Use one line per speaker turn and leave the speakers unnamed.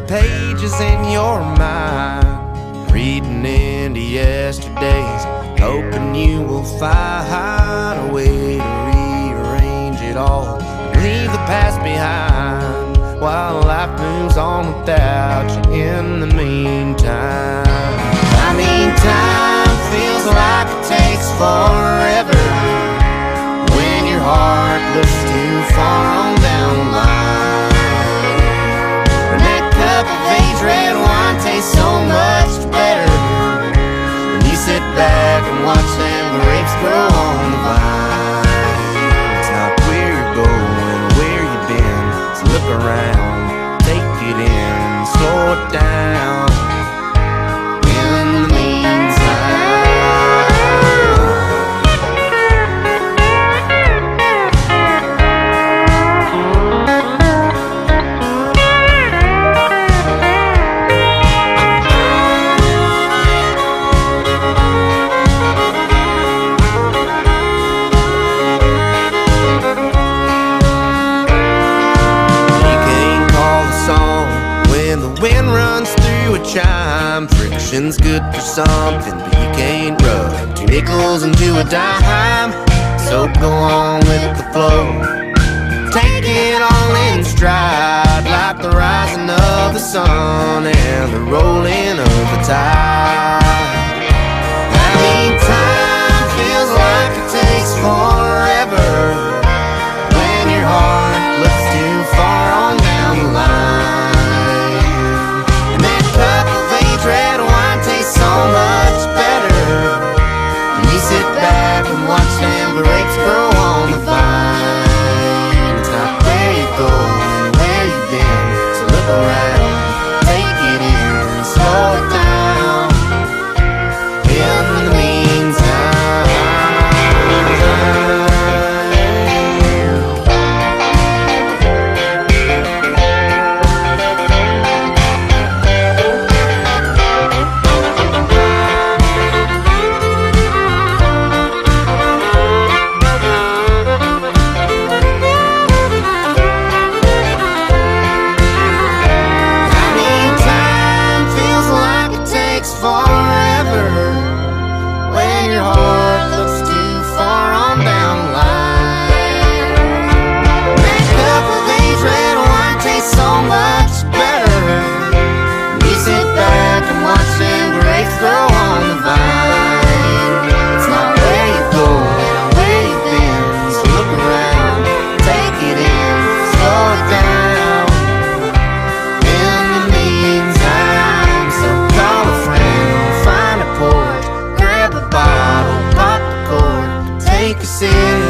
pages in your mind, reading into yesterdays, hoping you will find a way to rearrange it all, leave the past behind while life moves on without you in the meantime. I mean, time feels like it takes forever when your heart looks too far on down the line. And that cup of aged red wine tastes so much better when you sit back and watch them grapes grow on the vine. It's not where you're going or where you've been, so look around, take it in, slow it down. Wind runs through a chime, friction's good for something, but you can't rub 2 nickels into a dime. So go on with the flow, take it all in stride, like the rising of the sun and the rolling of the tide. I mean, time feels like it takes forever when your heart looks too far on down the line. Red wine tastes so much better when you sit back and watch them grapes grow on the vine. It's not where you go and where you've been, so look around, take it in, slow it down. In the meantime, take a sip.